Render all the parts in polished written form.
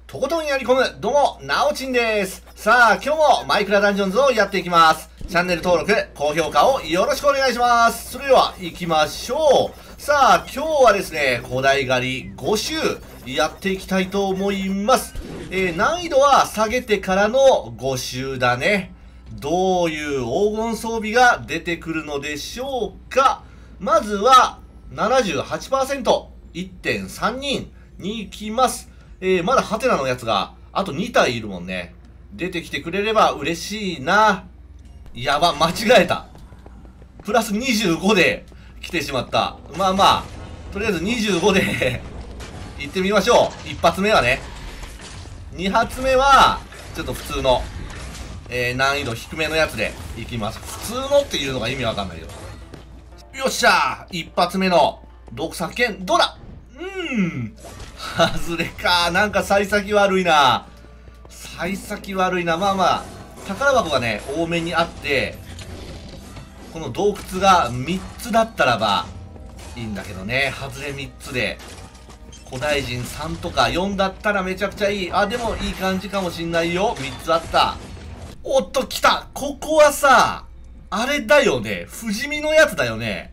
とことんやり込む、どうも、なおちんです。さあ、今日もマイクラダンジョンズをやっていきます。チャンネル登録、高評価をよろしくお願いします。それでは、行きましょう。さあ、今日はですね、古代狩り5周、やっていきたいと思います。難易度は下げてからの5周だね。どういう黄金装備が出てくるのでしょうか。まずは、78%、1.3 人に行きます。まだハテナのやつが、あと2体いるもんね。出てきてくれれば嬉しいな。やば、間違えた。プラス25で来てしまった。まあまあ、とりあえず25で行ってみましょう。一発目はね。二発目は、ちょっと普通の、難易度低めのやつで行きます。普通のっていうのが意味わかんないよ。よっしゃー、一発目の毒殺剣、どうだ。外れか。なんか幸先悪いな。幸先悪いな。まあまあ、宝箱がね、多めにあって、この洞窟が3つだったらば、いいんだけどね。外れ3つで。古代人3とか4だったらめちゃくちゃいい。あ、でもいい感じかもしんないよ。3つあった。おっと、来た。ここはさ、あれだよね。不死身のやつだよね。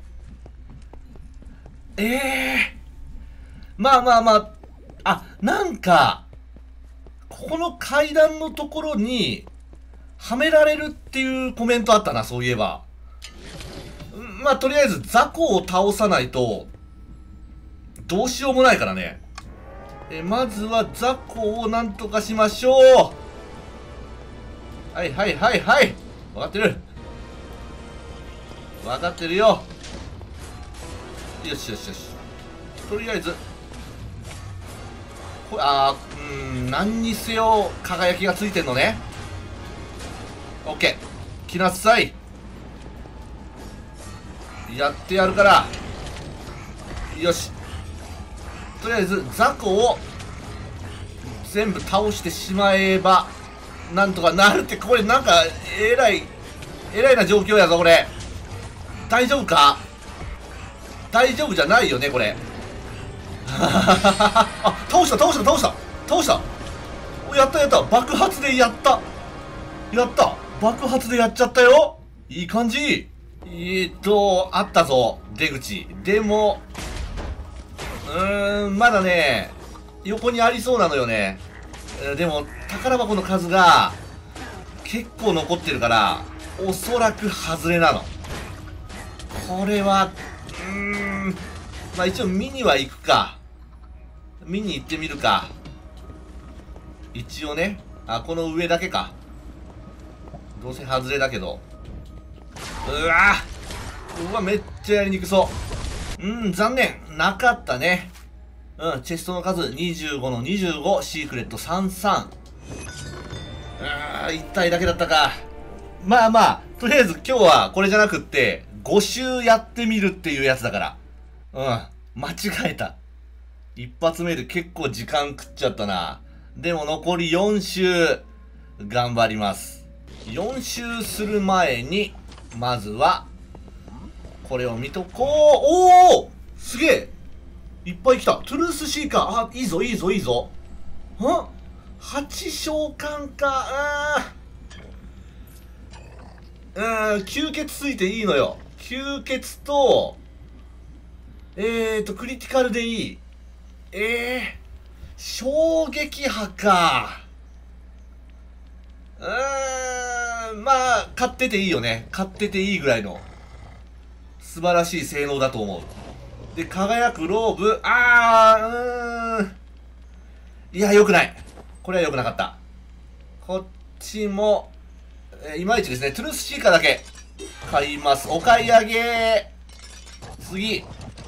まあまあまあ、あ、なんか、この階段のところに、はめられるっていうコメントあったな、そういえば。まあ、とりあえず、雑魚を倒さないと、どうしようもないからね。まずは雑魚をなんとかしましょう。はいはいはいはい。わかってる。わかってるよ。よしよしよし。とりあえず、何にせよ輝きがついてんのね。オッケー。来なさい。やってやるから。よし。とりあえず雑魚を全部倒してしまえばなんとかなるって。これなんかえらいな状況やぞこれ。大丈夫か。大丈夫じゃないよねこれ。あ、倒したやった爆発でやった爆発でやっちゃったよ。いい感じ。あったぞ出口。でもまだね横にありそうなのよね。でも宝箱の数が結構残ってるからおそらく外れなの。これはまあ一応見には行くか。見に行ってみるか。一応ね。あ、この上だけか。どうせ外れだけど。うわめっちゃやりにくそう。残念。なかったね。チェストの数25の25、シークレット33。1体だけだったか。まあまあ、とりあえず今日はこれじゃなくって、5周やってみるっていうやつだから。間違えた。一発目で結構時間食っちゃったな。でも残り4周、頑張ります。4周する前に、まずは、これを見とこう。おおすげえいっぱい来た。トゥルースシーカー。あ、いいぞ。8召喚か。吸血ついていいのよ。吸血と、クリティカルでいい。衝撃波か。まあ、買ってていいよね。買ってていいぐらいの、素晴らしい性能だと思う。で、輝くローブ。いや、良くない。これは良くなかった。こっちも、いまいちですね。トゥルースシーカーだけ買います。お買い上げ。次。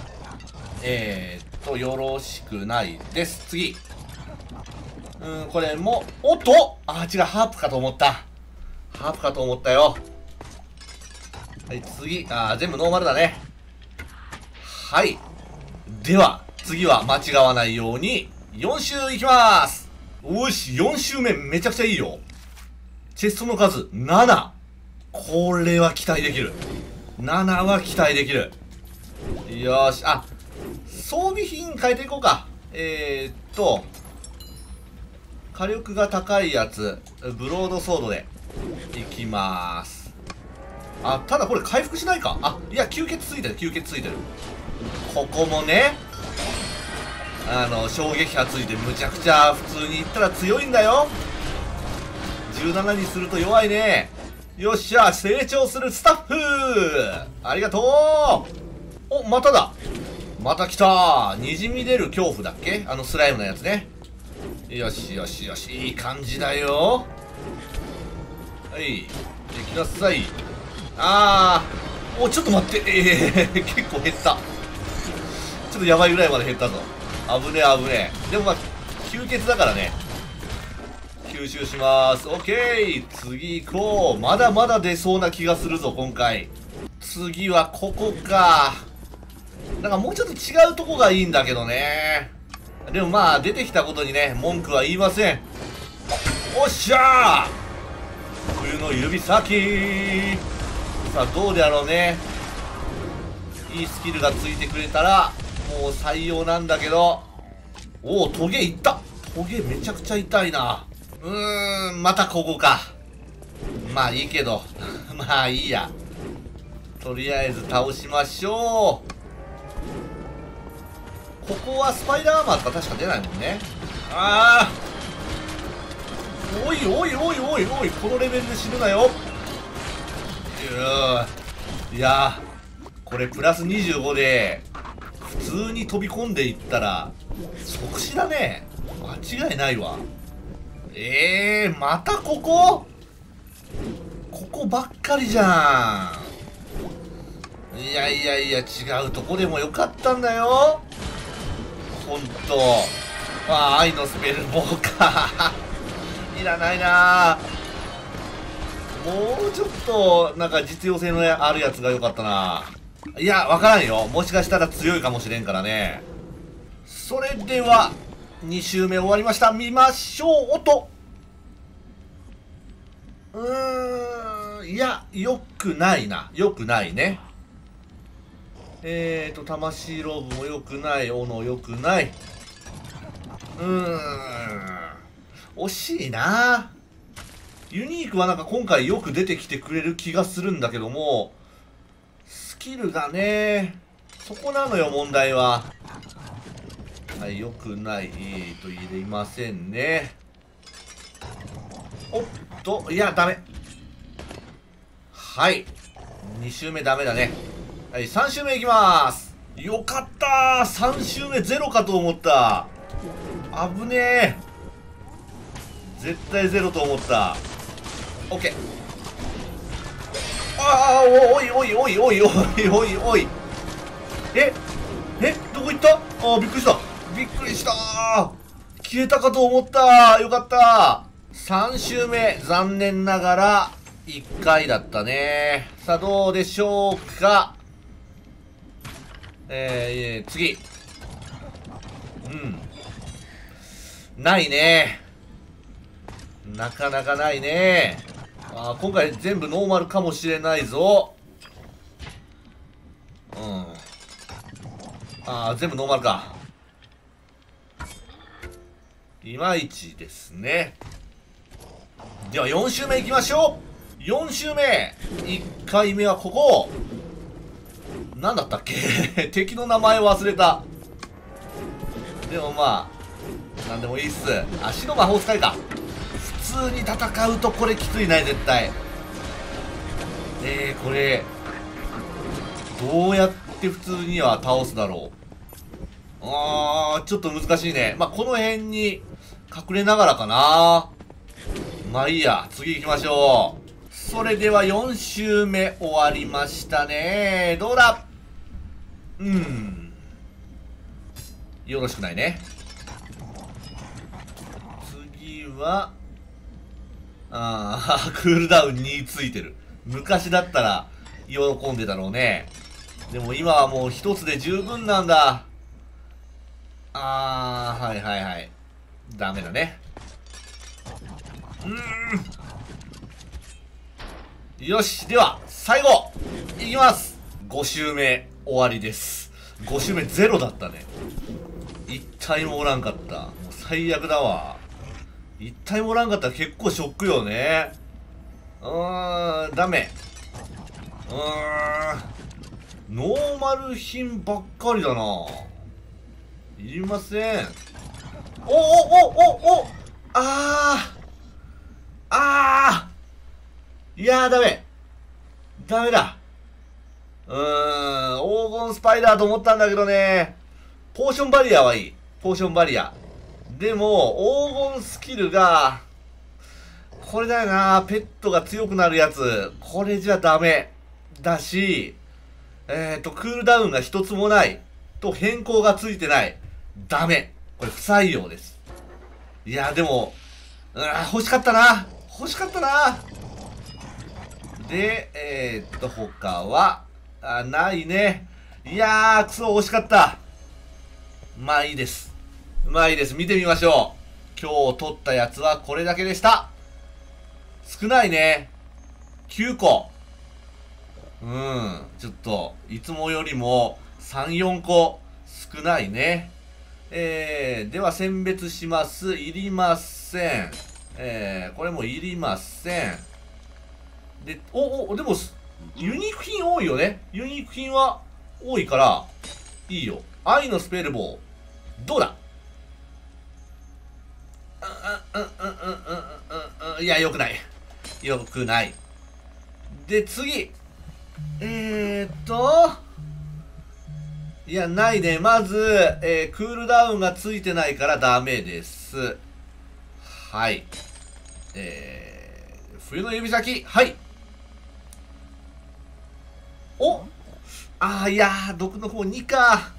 よろしくないです。次。これも、おっと違う、ハープかと思った。ハープかと思ったよ。はい、次。全部ノーマルだね。はい。では、次は間違わないように、4周いきまーす。おし、4周目めちゃくちゃいいよ。チェストの数、7。これは期待できる。7は期待できる。よーし、装備品変えていこうか。 火力が高いやつ、ブロードソードでいきます。あ、ただこれ回復しないか。あ、いや、吸血ついてる、吸血ついてる。ここもね、衝撃波ついてむちゃくちゃ普通にいったら強いんだよ。17にすると弱いね。よっしゃ、成長するスタッフ、ありがとう。お、まただ。また来た。にじみ出る恐怖だっけ、スライムのやつね。よしよしよし、いい感じだよ。はい、できなさい。お、ちょっと待って。結構減った。ちょっとやばいぐらいまで減ったぞ。危ねえ危ねえ。でもまあ吸血だからね、吸収します。オッケー、次行こう。まだまだ出そうな気がするぞ今回。次はここか。なんかもうちょっと違うとこがいいんだけどね。でもまあ出てきたことにね、文句は言いません。おっしゃー、冬の指先。さあどうであろうね。いいスキルがついてくれたらもう採用なんだけど。おお、トゲいった。トゲめちゃくちゃ痛いな。またここか。まあいいけどまあいいや、とりあえず倒しましょう。ここはスパイダーアーマーとか確か出ないもんね。おいおいおいおいおい、このレベルで死ぬなよ。いやこれプラス25で普通に飛び込んでいったら即死だね。間違いないわ。またここばっかりじゃん。いやいやいや、違うとこでもよかったんだよほんと。愛のスペル棒かいらないな。もうちょっとなんか実用性のあるやつが良かったな。いや、わからんよ、もしかしたら強いかもしれんからね。それでは2周目終わりました。見ましょう。音、いや、よくないな。よくないね。魂ローブもよくない。斧よくない。惜しいな。ユニークはなんか今回よく出てきてくれる気がするんだけども、スキルがね、そこなのよ問題は。はい、よくない。入れませんね。おっと、いや、ダメ。はい。2周目ダメだね。はい、3周目いきまーす。よかったー。3周目ゼロかと思った。危ねえ。絶対ゼロと思った。オッケー。おいおいおいおいおいおいおい。どこ行った。びっくりした。びっくりしたー。消えたかと思ったー。よかったー。3周目残念ながら1回だったね。さあどうでしょうか。次。ないね。なかなかないね。今回全部ノーマルかもしれないぞ。全部ノーマルか。いまいちですね。では4周目いきましょう。4周目1回目はここ。何だったっけ敵の名前忘れた。でもまあなんでもいいっす。足の魔法使いか。普通に戦うとこれきついね絶対。これどうやって普通には倒すだろう。ちょっと難しいね。まあこの辺に隠れながらかな。まあいいや、次行きましょう。それでは4周目終わりましたね。どうだ。よろしくないね。次はクールダウン2ついてる。昔だったら喜んでたろうね。でも今はもう一つで十分なんだ。はいはいはい。ダメだね。よし、では最後いきます。5周目終わりです。5周目ゼロだったね。一体もおらんかった。もう最悪だわ。 一体もらんかったら結構ショックよね。ダメ。ノーマル品ばっかりだな。いりません。いやー、ダメ。ダメだ。黄金スパイダーと思ったんだけどね。ポーションバリアはいい。ポーションバリア。でも、黄金スキルが、これだよな。ペットが強くなるやつ。これじゃダメ。だし、クールダウンが一つもない。と変更がついてない。ダメ。これ不採用です。いや、でも、欲しかったな。欲しかったな。で、他は、ないね。いやー、クソ惜しかった。まあいいです。まあいいです。見てみましょう。今日取ったやつはこれだけでした。少ないね。9個。ちょっと、いつもよりも3、4個少ないね。では選別します。いりません。これもいりません。で、でも、ユニーク品多いよね。ユニーク品は多いから、いいよ。愛のスペルボー。どうだ？いや、よくない。よくない。で、次。いや、ないね。まず、クールダウンがついてないからダメです。はい。冬の指先。はい。いやー、毒の方2か。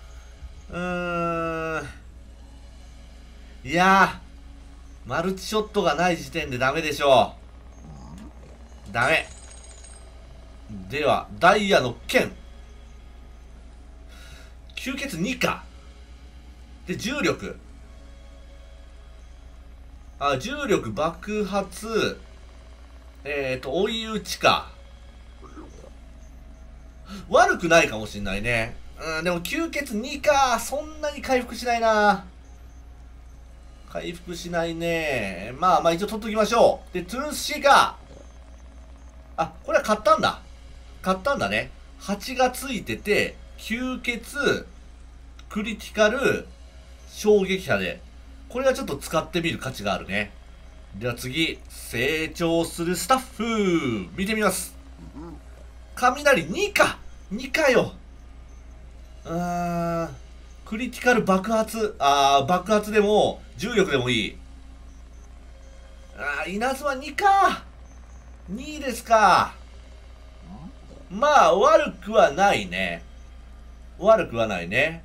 いやー、マルチショットがない時点でダメでしょう。ダメ。では、ダイヤの剣。吸血2か。で、重力。重力爆発。追い打ちか。悪くないかもしんないね。でも吸血2か。そんなに回復しないな。回復しないね。まあ一応取っときましょう。で、トゥルースシーカー。これは買ったんだ。買ったんだね。8がついてて、吸血、クリティカル、衝撃波で。これはちょっと使ってみる価値があるね。では次、成長するスタッフ。見てみます。雷2か !2 かよ。クリティカル爆発。爆発でも、重力でもいい。稲妻2か !2 ですか。まあ、悪くはないね。悪くはないね。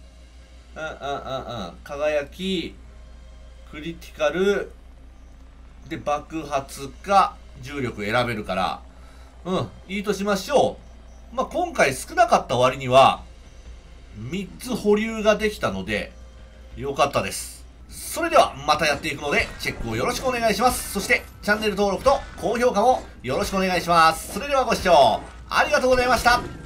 輝き、クリティカル、で、爆発か、重力選べるから、いいとしましょう。今回少なかった割には、3つ保留ができたので、よかったです。それでは、またやっていくので、チェックをよろしくお願いします。そして、チャンネル登録と高評価もよろしくお願いします。それではご視聴ありがとうございました。